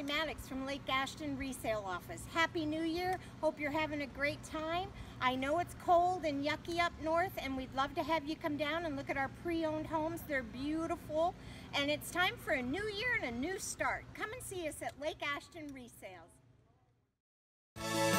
Maddox from Lake Ashton Resale Office. Happy New Year. Hope you're having a great time. I know it's cold and yucky up north, and we'd love to have you come down and look at our pre-owned homes. They're beautiful, and it's time for a new year and a new start. Come and see us at Lake Ashton Resales.